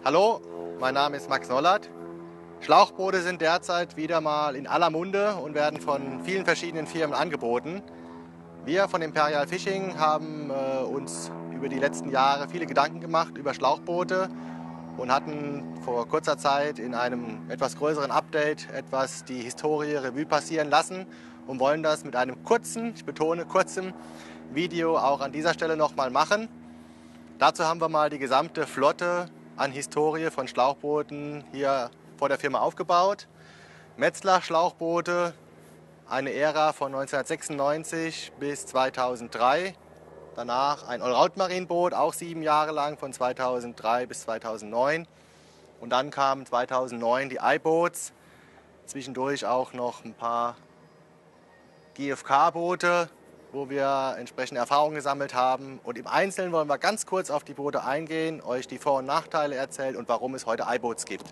Hallo, mein Name ist Max Nollert. Schlauchboote sind derzeit wieder mal in aller Munde und werden von vielen verschiedenen Firmen angeboten. Wir von Imperial Fishing haben uns über die letzten Jahre viele Gedanken gemacht über Schlauchboote und hatten vor kurzer Zeit in einem etwas größeren Update etwas die Historie Revue passieren lassen und wollen das mit einem kurzen, ich betone kurzen Video auch an dieser Stelle nochmal machen. Dazu haben wir mal die gesamte Flotte an Historie von Schlauchbooten hier vor der Firma aufgebaut. Metzler Schlauchboote, eine Ära von 1996 bis 2003. Danach ein Allround-Marienboot, auch 7 Jahre lang, von 2003 bis 2009. Und dann kamen 2009 die iBoats, zwischendurch auch noch ein paar GFK-Boote, wo wir entsprechende Erfahrungen gesammelt haben. Und im Einzelnen wollen wir ganz kurz auf die Boote eingehen, euch die Vor- und Nachteile erzählen und warum es heute iBoats gibt.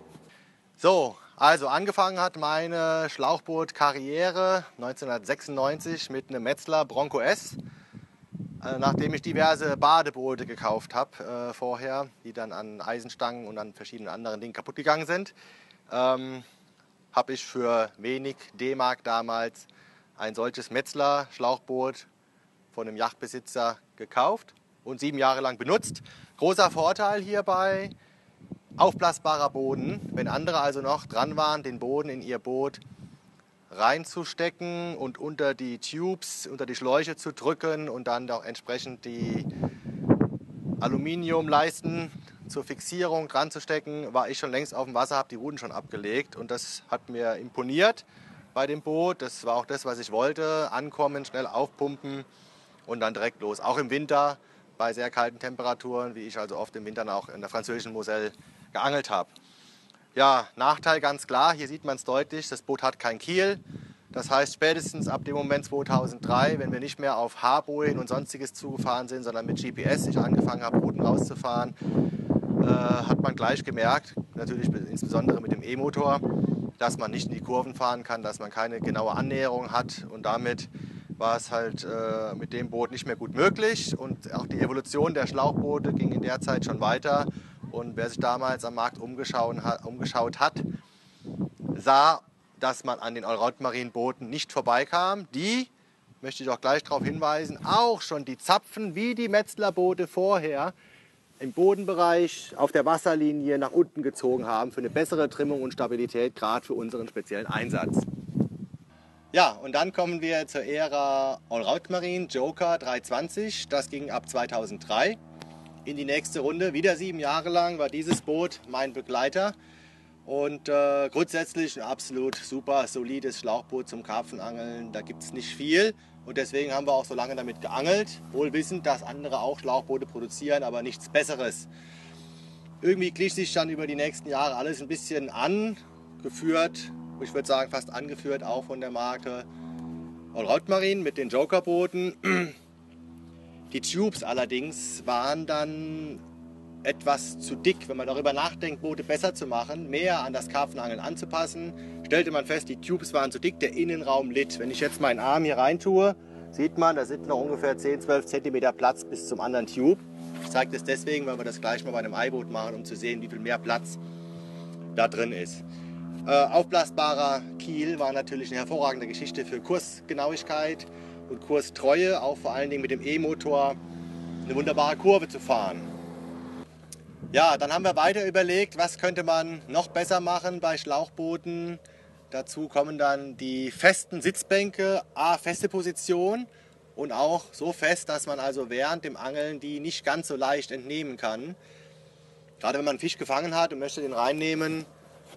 So, also angefangen hat meine Schlauchboot-Karriere 1996 mit einem Metzler Bronco S, nachdem ich diverse Badeboote gekauft habe vorher, die dann an Eisenstangen und an verschiedenen anderen Dingen kaputt gegangen sind, habe ich für wenig D-Mark damals ein solches Metzler Schlauchboot von einem Yachtbesitzer gekauft und 7 Jahre lang benutzt. Großer Vorteil hierbei: aufblasbarer Boden. Wenn andere also noch dran waren, den Boden in ihr Boot reinzustecken und unter die Tubes, unter die Schläuche zu drücken und dann auch entsprechend die Aluminiumleisten zur Fixierung dran zu stecken, war ich schon längst auf dem Wasser, habe die Ruten schon abgelegt und das hat mir imponiert bei dem Boot. Das war auch das, was ich wollte: ankommen, schnell aufpumpen und dann direkt los. Auch im Winter bei sehr kalten Temperaturen, wie ich also oft im Winter auch in der französischen Moselle geangelt habe. Ja, Nachteil ganz klar, hier sieht man es deutlich, das Boot hat kein Kiel. Das heißt, spätestens ab dem Moment 2003, wenn wir nicht mehr auf Haarbojen und sonstiges zugefahren sind, sondern mit GPS ich angefangen habe, Routen rauszufahren, hat man gleich gemerkt, natürlich insbesondere mit dem E-Motor, dass man nicht in die Kurven fahren kann, dass man keine genaue Annäherung hat, und damit war es halt mit dem Boot nicht mehr gut möglich. Und auch die Evolution der Schlauchboote ging in der Zeit schon weiter. Und wer sich damals am Markt umgeschaut hat, sah, dass man an den Allround-Marienbooten nicht vorbeikam. Die, möchte ich auch gleich darauf hinweisen, auch schon die Zapfen wie die Metzler-Boote vorher im Bodenbereich auf der Wasserlinie nach unten gezogen haben für eine bessere Trimmung und Stabilität, gerade für unseren speziellen Einsatz. Ja, und dann kommen wir zur Ära Allround Marine Joker 320. Das ging ab 2003 in die nächste Runde. Wieder 7 Jahre lang war dieses Boot mein Begleiter. Und grundsätzlich ein absolut super solides Schlauchboot zum Karpfenangeln. Da gibt es nicht viel und deswegen haben wir auch so lange damit geangelt, wohl wissend, dass andere auch Schlauchboote produzieren, aber nichts Besseres. Irgendwie glich sich dann über die nächsten Jahre alles ein bisschen angeführt, ich würde sagen fast angeführt, auch von der Marke Allround Marine mit den Jokerbooten. Die Tubes allerdings waren dann etwas zu dick. Wenn man darüber nachdenkt, Boote besser zu machen, mehr an das Karpfenangeln anzupassen, stellte man fest, die Tubes waren zu dick, der Innenraum litt. Wenn ich jetzt meinen Arm hier rein tue, sieht man, da sind noch ungefähr 10-12 cm Platz bis zum anderen Tube. Ich zeige das deswegen, weil wir das gleich mal bei einem iBoot machen, um zu sehen, wie viel mehr Platz da drin ist. Aufblasbarer Kiel war natürlich eine hervorragende Geschichte für Kursgenauigkeit und Kurstreue, auch vor allen Dingen mit dem E-Motor eine wunderbare Kurve zu fahren. Ja, dann haben wir weiter überlegt, was könnte man noch besser machen bei Schlauchbooten. Dazu kommen dann die festen Sitzbänke, feste Position und auch so fest, dass man also während dem Angeln die nicht ganz so leicht entnehmen kann. Gerade wenn man einen Fisch gefangen hat und möchte den reinnehmen,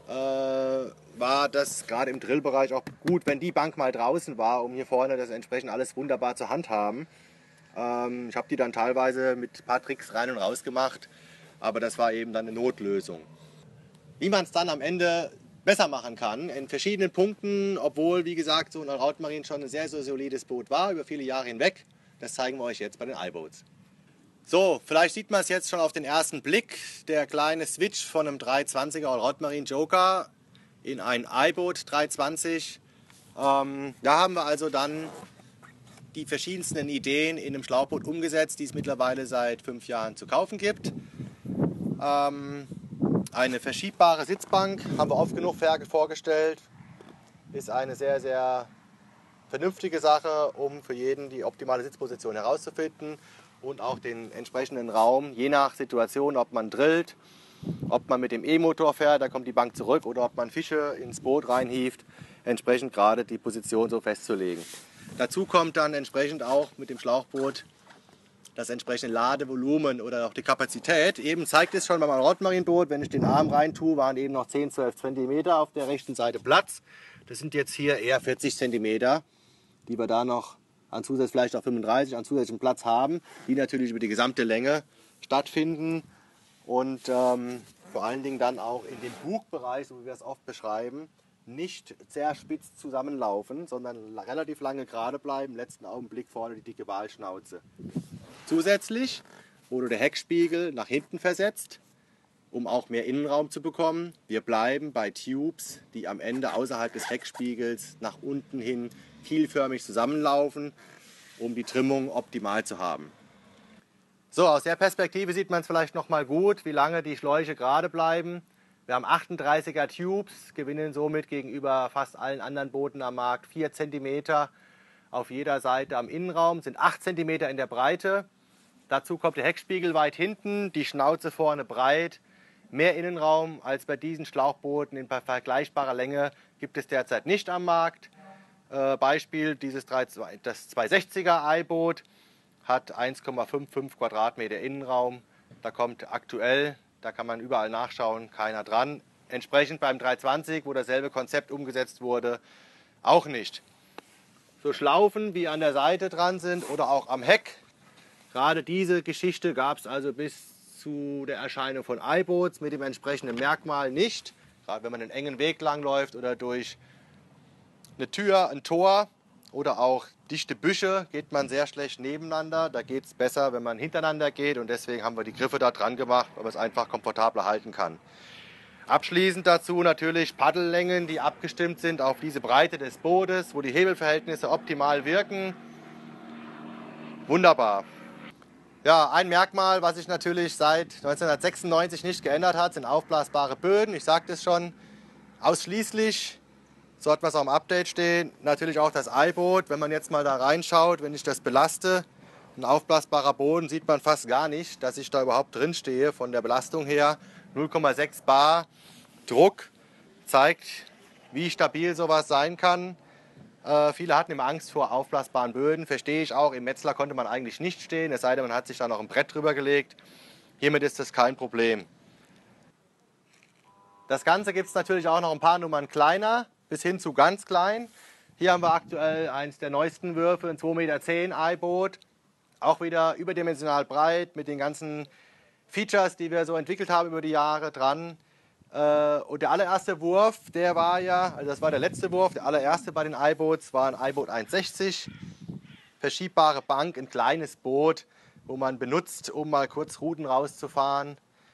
war das gerade im Drillbereich auch gut, wenn die Bank mal draußen war, um hier vorne das entsprechend alles wunderbar zur Hand haben. Ich habe die dann teilweise mit ein paar Tricks rein und raus gemacht, aber das war eben dann eine Notlösung. Wie man es dann am Ende besser machen kann, in verschiedenen Punkten, obwohl, wie gesagt, so ein Allround Marine schon ein sehr, sehr solides Boot war, über viele Jahre hinweg, das zeigen wir euch jetzt bei den iBoats. So, vielleicht sieht man es jetzt schon auf den ersten Blick, der kleine Switch von einem 320er Allround Marine Joker in ein iBoat 320. Da haben wir also dann die verschiedensten Ideen in einem Schlauchboot umgesetzt, die es mittlerweile seit 5 Jahren zu kaufen gibt. Eine verschiebbare Sitzbank haben wir oft genug vorgestellt. Ist eine sehr, sehr vernünftige Sache, um für jeden die optimale Sitzposition herauszufinden und auch den entsprechenden Raum, je nach Situation, ob man drillt, ob man mit dem E-Motor fährt, da kommt die Bank zurück, oder ob man Fische ins Boot reinhieft, entsprechend gerade die Position so festzulegen. Dazu kommt dann entsprechend auch mit dem Schlauchboot das entsprechende Ladevolumen oder auch die Kapazität. Eben zeigt es schon bei meinem Rotmarinboot, wenn ich den Arm rein tue, waren eben noch 10, 12 cm auf der rechten Seite Platz. Das sind jetzt hier eher 40 cm, die wir da noch an zusätzlich, vielleicht auch 35 an zusätzlichem Platz haben, die natürlich über die gesamte Länge stattfinden und vor allen Dingen dann auch in dem Bugbereich, so wie wir es oft beschreiben, nicht sehr spitz zusammenlaufen, sondern relativ lange gerade bleiben, im letzten Augenblick vorne die dicke Walschnauze. Zusätzlich wurde der Heckspiegel nach hinten versetzt, um auch mehr Innenraum zu bekommen. Wir bleiben bei Tubes, die am Ende außerhalb des Heckspiegels nach unten hin kielförmig zusammenlaufen, um die Trimmung optimal zu haben. So, aus der Perspektive sieht man es vielleicht noch mal gut, wie lange die Schläuche gerade bleiben. Wir haben 38er Tubes, gewinnen somit gegenüber fast allen anderen Booten am Markt 4 cm auf jeder Seite am Innenraum, sind 8 cm in der Breite. Dazu kommt der Heckspiegel weit hinten, die Schnauze vorne breit. Mehr Innenraum als bei diesen Schlauchbooten in vergleichbarer Länge gibt es derzeit nicht am Markt. Beispiel, das 260er Eiboot hat 1,55 Quadratmeter Innenraum. Da kommt aktuell, da kann man überall nachschauen, keiner dran. Entsprechend beim 320, wo dasselbe Konzept umgesetzt wurde, auch nicht. So Schlaufen, wie an der Seite dran sind oder auch am Heck. Gerade diese Geschichte gab es also bis zu der Erscheinung von Eiboots mit dem entsprechenden Merkmal nicht. Gerade wenn man einen engen Weg lang läuft oder durch eine Tür, ein Tor oder auch dichte Büsche, geht man sehr schlecht nebeneinander. Da geht es besser, wenn man hintereinander geht, und deswegen haben wir die Griffe da dran gemacht, weil man es einfach komfortabler halten kann. Abschließend dazu natürlich Paddellängen, die abgestimmt sind auf diese Breite des Bootes, wo die Hebelverhältnisse optimal wirken. Wunderbar. Ja, ein Merkmal, was sich natürlich seit 1996 nicht geändert hat, sind aufblasbare Böden. Ich sagte es schon, ausschließlich, so hat man es auch im Update stehen, natürlich auch das Eiboot. Wenn man jetzt mal da reinschaut, wenn ich das belaste, ein aufblasbarer Boden, sieht man fast gar nicht, dass ich da überhaupt drin stehe von der Belastung her. 0,6 Bar Druck zeigt, wie stabil sowas sein kann. Viele hatten immer Angst vor aufblasbaren Böden, verstehe ich auch. Im Metzler konnte man eigentlich nicht stehen, es sei denn, man hat sich da noch ein Brett drüber gelegt. Hiermit ist das kein Problem. Das Ganze gibt es natürlich auch noch ein paar Nummern kleiner, bis hin zu ganz klein. Hier haben wir aktuell eines der neuesten Würfe, ein 2,10 Meter Eiboot. Auch wieder überdimensional breit mit den ganzen Features, die wir so entwickelt haben über die Jahre dran. Und der allererste Wurf, der war ja, also das war der letzte Wurf, der allererste bei den Eiboots war ein Eiboot 1,60. Verschiebbare Bank, ein kleines Boot, wo man benutzt, um mal kurz Routen rauszufahren.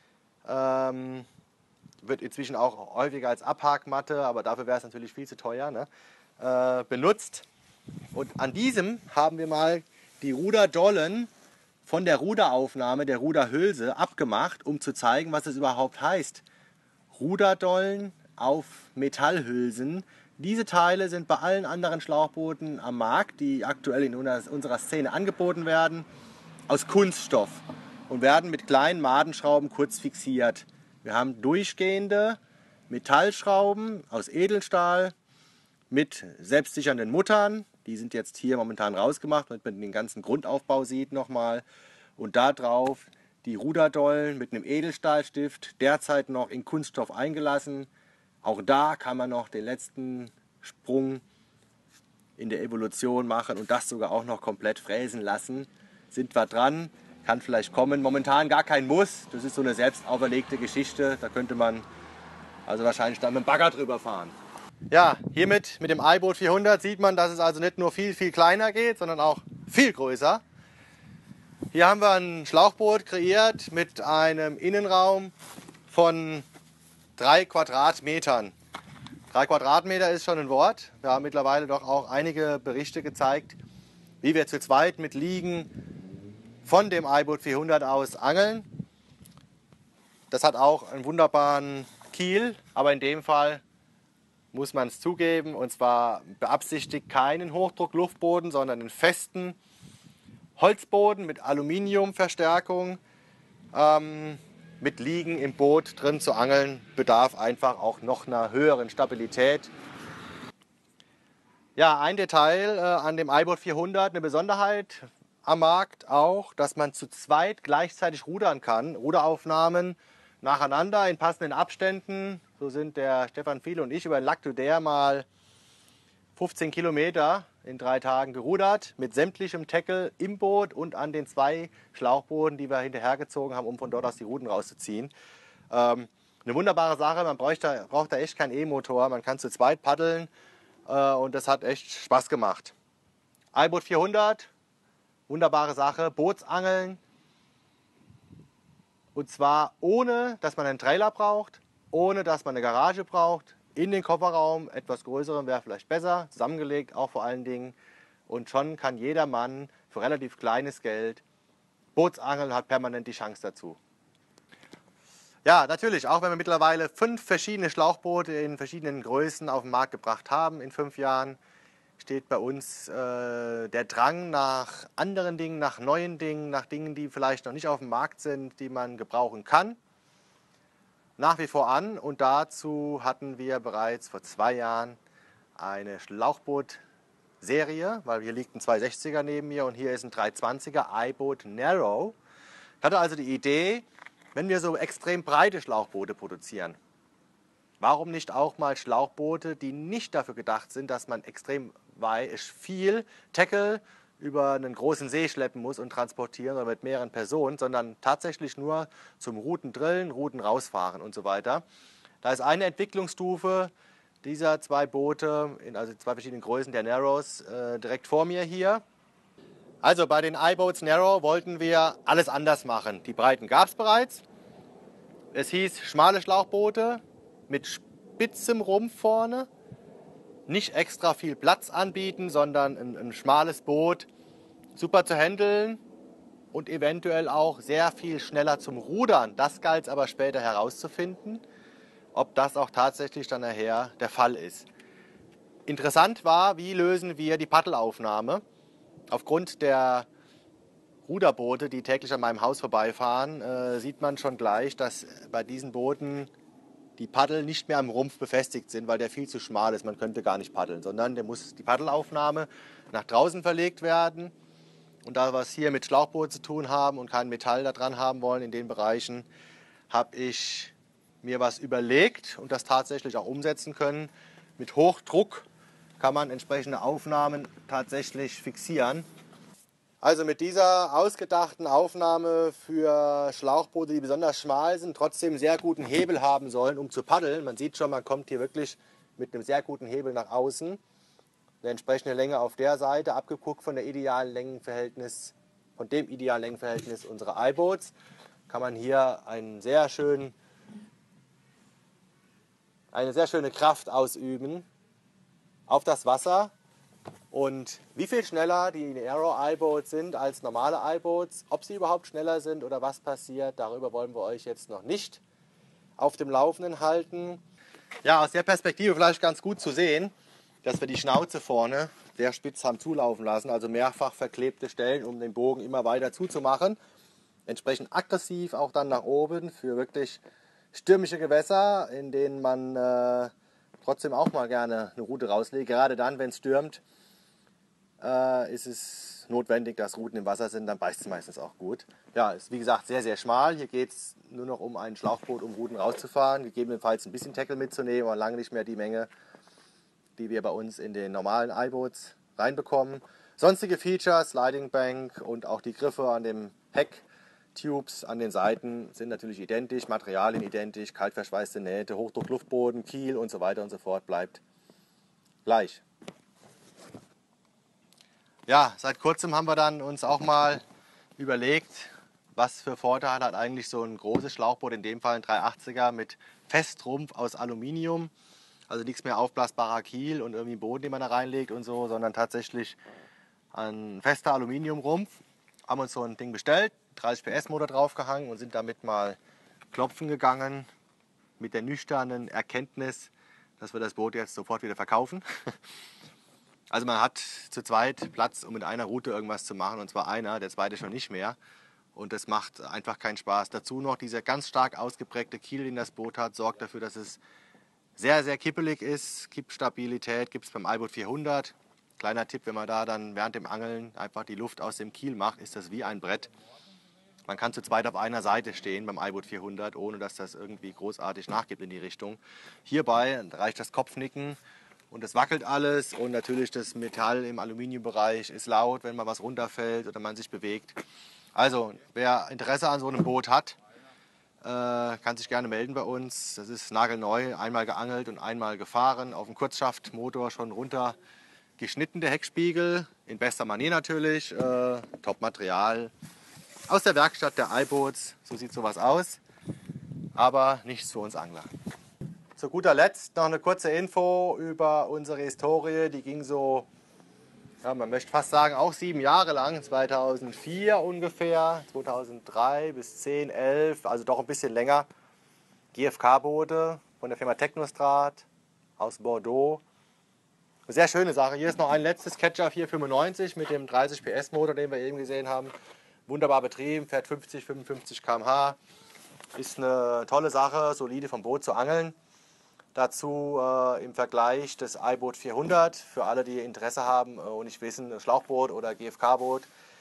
Wird inzwischen auch häufiger als Abhakmatte, aber dafür wäre es natürlich viel zu teuer, ne? Benutzt. Und an diesem haben wir mal die Ruderdollen von der Ruderaufnahme, der Ruderhülse abgemacht, um zu zeigen, was es überhaupt heißt. Ruderdollen auf Metallhülsen. Diese Teile sind bei allen anderen Schlauchbooten am Markt, die aktuell in unserer Szene angeboten werden, aus Kunststoff und werden mit kleinen Madenschrauben kurz fixiert. Wir haben durchgehende Metallschrauben aus Edelstahl mit selbstsichernden Muttern. Die sind jetzt hier momentan rausgemacht, damit man den ganzen Grundaufbau sieht nochmal. Und da drauf die Ruderdollen mit einem Edelstahlstift, derzeit noch in Kunststoff eingelassen. Auch da kann man noch den letzten Sprung in der Evolution machen und das sogar auch noch komplett fräsen lassen. Sind wir dran, kann vielleicht kommen. Momentan gar kein Muss, das ist so eine selbst auferlegte Geschichte. Da könnte man also wahrscheinlich dann mit dem Bagger drüber fahren. Ja, hiermit mit dem Eiboot 400 sieht man, dass es also nicht nur viel kleiner geht, sondern auch viel größer. Hier haben wir ein Schlauchboot kreiert mit einem Innenraum von 3 Quadratmetern. 3 Quadratmeter ist schon ein Wort. Wir haben mittlerweile doch auch einige Berichte gezeigt, wie wir zu zweit mit Liegen von dem Eiboot 400 aus angeln. Das hat auch einen wunderbaren Kiel, aber in dem Fall muss man es zugeben, und zwar beabsichtigt keinen Hochdruckluftboden, sondern einen festen Holzboden mit Aluminiumverstärkung. Mit Liegen im Boot drin zu angeln, bedarf einfach auch noch einer höheren Stabilität. Ja, ein Detail an dem iBoat 400, eine Besonderheit am Markt auch, dass man zu zweit gleichzeitig rudern kann. Ruderaufnahmen nacheinander in passenden Abständen. So sind der Stefan Fiele und ich über den Lac du Der mal 15 Kilometer in 3 Tagen gerudert, mit sämtlichem Tackle im Boot und an den 2 Schlauchbooten, die wir hinterhergezogen haben, um von dort aus die Ruten rauszuziehen. Eine wunderbare Sache, man braucht da echt keinen E-Motor, man kann zu zweit paddeln und das hat echt Spaß gemacht. iBoat 400, wunderbare Sache, Bootsangeln, und zwar ohne, dass man einen Trailer braucht, ohne, dass man eine Garage braucht. In den Kofferraum, etwas größeren wäre vielleicht besser, zusammengelegt auch vor allen Dingen. Und schon kann jeder Mann für relativ kleines Geld Bootsangeln, hat permanent die Chance dazu. Ja, natürlich, auch wenn wir mittlerweile 5 verschiedene Schlauchboote in verschiedenen Größen auf den Markt gebracht haben in 5 Jahren, steht bei uns der Drang nach anderen Dingen, nach neuen Dingen, nach Dingen, die vielleicht noch nicht auf dem Markt sind, die man gebrauchen kann, nach wie vor an. Und dazu hatten wir bereits vor 2 Jahren eine Schlauchboot-Serie, weil hier liegt ein 260er neben mir und hier ist ein 320er iBoat Narrow. Ich hatte also die Idee, wenn wir so extrem breite Schlauchboote produzieren, warum nicht auch mal Schlauchboote, die nicht dafür gedacht sind, dass man extrem viel Tackle über einen großen See schleppen muss und transportieren oder mit mehreren Personen, sondern tatsächlich nur zum Routen drillen, Routen rausfahren und so weiter. Da ist eine Entwicklungsstufe dieser 2 Boote, also 2 verschiedenen Größen der Narrows, direkt vor mir hier. Also bei den iBoats Narrow wollten wir alles anders machen. Die Breiten gab es bereits. Es hieß schmale Schlauchboote mit spitzem Rumpf vorne. Nicht extra viel Platz anbieten, sondern ein schmales Boot, super zu handeln und eventuell auch sehr viel schneller zum Rudern. Das galt es aber später herauszufinden, ob das auch tatsächlich dann nachher der Fall ist. Interessant war, wie lösen wir die Paddelaufnahme. Aufgrund der Ruderboote, die täglich an meinem Haus vorbeifahren, sieht man schon gleich, dass bei diesen Booten die Paddel nicht mehr am Rumpf befestigt sind, weil der viel zu schmal ist. Man könnte gar nicht paddeln, sondern der muss die Paddelaufnahme nach draußen verlegt werden. Und da wir es hier mit Schlauchboot zu tun haben und kein Metall da dran haben wollen in den Bereichen, habe ich mir was überlegt und das tatsächlich auch umsetzen können. Mit Hochdruck kann man entsprechende Aufnahmen tatsächlich fixieren. Also mit dieser ausgedachten Aufnahme für Schlauchboote, die besonders schmal sind, trotzdem sehr guten Hebel haben sollen, um zu paddeln. Man sieht schon, man kommt hier wirklich mit einem sehr guten Hebel nach außen. Eine entsprechende Länge auf der Seite, abgeguckt von dem idealen Längenverhältnis unserer iBoats, kann man hier eine sehr schöne Kraft ausüben auf das Wasser. Und wie viel schneller die Narrow iBoats sind als normale iBoats, ob sie überhaupt schneller sind oder was passiert, darüber wollen wir euch jetzt noch nicht auf dem Laufenden halten. Ja, aus der Perspektive vielleicht ganz gut zu sehen, dass wir die Schnauze vorne sehr spitz haben zulaufen lassen, also mehrfach verklebte Stellen, um den Bogen immer weiter zuzumachen. Entsprechend aggressiv auch dann nach oben für wirklich stürmische Gewässer, in denen man trotzdem auch mal gerne eine Rute rauslegt. Gerade dann, wenn es stürmt, ist es notwendig, dass Ruten im Wasser sind, dann beißt es meistens auch gut. Ja, ist wie gesagt sehr, sehr schmal. Hier geht es nur noch um ein Schlauchboot, um Ruten rauszufahren, gegebenenfalls ein bisschen Tackle mitzunehmen, aber lange nicht mehr die Menge, die wir bei uns in den normalen iBoats reinbekommen. Sonstige Features, Sliding Bank und auch die Griffe an dem Heck, Tubes an den Seiten sind natürlich identisch, Materialien identisch, kaltverschweißte Nähte, Hochdruckluftboden, Kiel und so weiter und so fort bleibt gleich. Ja, seit kurzem haben wir dann uns auch mal überlegt, was für Vorteile hat eigentlich so ein großes Schlauchboot, in dem Fall ein 380er mit Festrumpf aus Aluminium. Also nichts mehr aufblasbarer Kiel und irgendwie Boden, den man da reinlegt und so, sondern tatsächlich ein fester Aluminiumrumpf. Haben uns so ein Ding bestellt, 30 PS Motor draufgehangen und sind damit mal klopfen gegangen mit der nüchternen Erkenntnis, dass wir das Boot jetzt sofort wieder verkaufen. Also man hat zu zweit Platz, um mit einer Route irgendwas zu machen, und zwar einer, der zweite schon nicht mehr. Und das macht einfach keinen Spaß. Dazu noch dieser ganz stark ausgeprägte Kiel, den das Boot hat, sorgt dafür, dass es sehr, sehr kippelig ist. Kippstabilität gibt es beim iBoot 400. Kleiner Tipp, wenn man da dann während dem Angeln einfach die Luft aus dem Kiel macht, ist das wie ein Brett. Man kann zu zweit auf einer Seite stehen beim iBoot 400, ohne dass das irgendwie großartig nachgibt in die Richtung. Hierbei reicht das Kopfnicken und es wackelt alles, und natürlich das Metall im Aluminiumbereich ist laut, wenn mal was runterfällt oder man sich bewegt. Also wer Interesse an so einem Boot hat, kann sich gerne melden bei uns. Das ist nagelneu, einmal geangelt und einmal gefahren, auf dem Kurzschaftmotor schon runter geschnitten, der Heckspiegel, in bester Manier natürlich, Top-Material. Aus der Werkstatt der iBoots, so sieht sowas aus, aber nichts für uns Angler. Zu guter Letzt noch eine kurze Info über unsere Historie, die ging so, ja, man möchte fast sagen, auch 7 Jahre lang, 2004 ungefähr, 2003 bis 10, 11, also doch ein bisschen länger. GFK-Boote von der Firma Technostrat aus Bordeaux. Eine sehr schöne Sache. Hier ist noch ein letztes Catcher 495 mit dem 30 PS Motor, den wir eben gesehen haben. Wunderbar betrieben, fährt 50, 55 km/h. Ist eine tolle Sache, solide vom Boot zu angeln. Dazu im Vergleich das iBoot 400, für alle, die Interesse haben und nicht wissen, Schlauchboot oder GFK-Boot.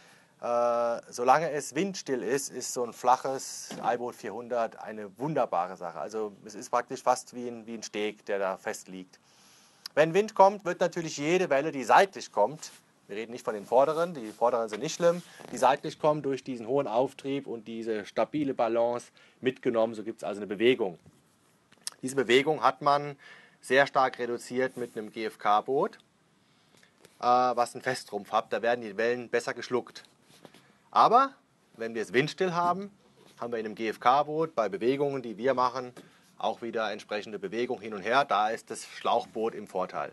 Solange es windstill ist, ist so ein flaches iBoot 400 eine wunderbare Sache. Also es ist praktisch fast wie ein Steg, der da fest liegt. Wenn Wind kommt, wird natürlich jede Welle, die seitlich kommt, wir reden nicht von den vorderen, die vorderen sind nicht schlimm, die seitlich kommen, durch diesen hohen Auftrieb und diese stabile Balance mitgenommen, so gibt es also eine Bewegung. Diese Bewegung hat man sehr stark reduziert mit einem GFK-Boot, was einen Festrumpf hat. Da werden die Wellen besser geschluckt. Aber wenn wir es windstill haben, haben wir in einem GFK-Boot bei Bewegungen, die wir machen, auch wieder entsprechende Bewegung hin und her. Da ist das Schlauchboot im Vorteil.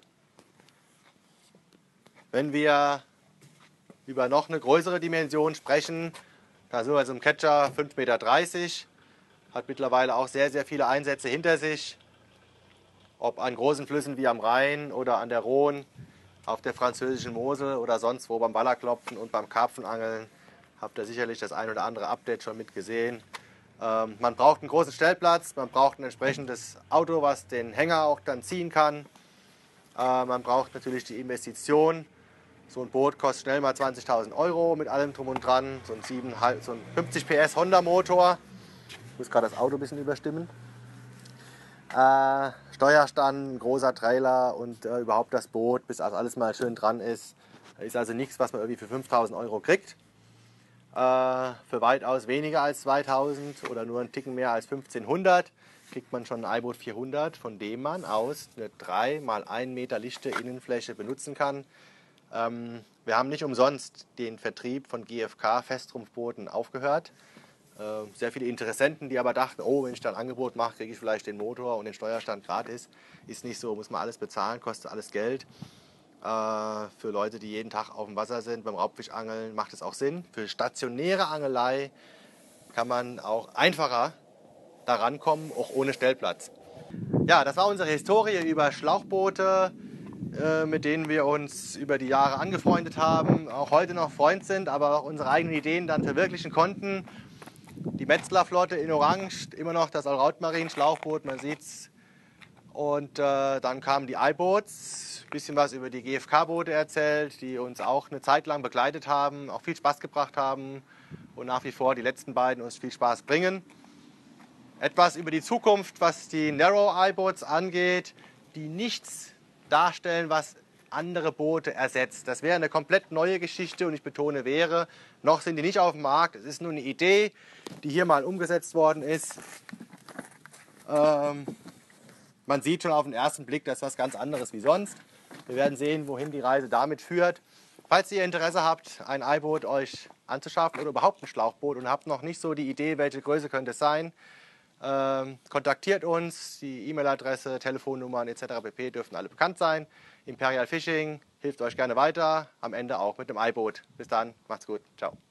Wenn wir über noch eine größere Dimension sprechen, da sind wir zum Catcher 5,30 Meter. Hat mittlerweile auch sehr, sehr viele Einsätze hinter sich. Ob an großen Flüssen wie am Rhein oder an der Rhone, auf der französischen Mosel oder sonst wo beim Ballerklopfen und beim Karpfenangeln. Habt ihr sicherlich das ein oder andere Update schon mitgesehen. Man braucht einen großen Stellplatz, man braucht ein entsprechendes Auto, was den Hänger auch dann ziehen kann. Man braucht natürlich die Investition. So ein Boot kostet schnell mal 20.000 € mit allem drum und dran. So ein 50 PS Honda Motor. Ich muss gerade das Auto ein bisschen überstimmen. Steuerstand, ein großer Trailer und überhaupt das Boot, bis alles mal schön dran ist. Das ist also nichts, was man irgendwie für 5.000 € kriegt. Für weitaus weniger als 2.000 oder nur einen Ticken mehr als 1.500 kriegt man schon ein iBoot 400, von dem man aus eine 3 x 1 Meter lichte Innenfläche benutzen kann. Wir haben nicht umsonst den Vertrieb von GFK-Festrumpfbooten aufgehört. Sehr viele Interessenten, die aber dachten, oh, wenn ich da ein Angebot mache, kriege ich vielleicht den Motor und den Steuerstand gratis. Ist nicht so, muss man alles bezahlen, kostet alles Geld. Für Leute, die jeden Tag auf dem Wasser sind, beim Raubfischangeln macht es auch Sinn. Für stationäre Angelei kann man auch einfacher da rankommen, auch ohne Stellplatz. Ja, das war unsere Historie über Schlauchboote, mit denen wir uns über die Jahre angefreundet haben, auch heute noch Freund sind, aber auch unsere eigenen Ideen dann verwirklichen konnten. Die Metzler-Flotte in Orange, immer noch das Allraut-Marine-Schlauchboot, man sieht's. Und dann kamen die iBoots, ein bisschen was über die GFK-Boote erzählt, die uns auch eine Zeit lang begleitet haben, auch viel Spaß gebracht haben und nach wie vor die letzten beiden uns viel Spaß bringen. Etwas über die Zukunft, was die Narrow iBoots angeht, die nichts darstellen, was andere Boote ersetzt. Das wäre eine komplett neue Geschichte und ich betone wäre, noch sind die nicht auf dem Markt. Es ist nur eine Idee, die hier mal umgesetzt worden ist. Man sieht schon auf den ersten Blick, das ist was ganz anderes wie sonst. Wir werden sehen, wohin die Reise damit führt. Falls ihr Interesse habt, ein iBoot euch anzuschaffen oder überhaupt ein Schlauchboot und habt noch nicht so die Idee, welche Größe könnte es sein, kontaktiert uns. Die E-Mail-Adresse, Telefonnummern etc. pp. Dürften alle bekannt sein. Imperial Fishing hilft euch gerne weiter, am Ende auch mit dem iBoot. Bis dann, macht's gut, ciao.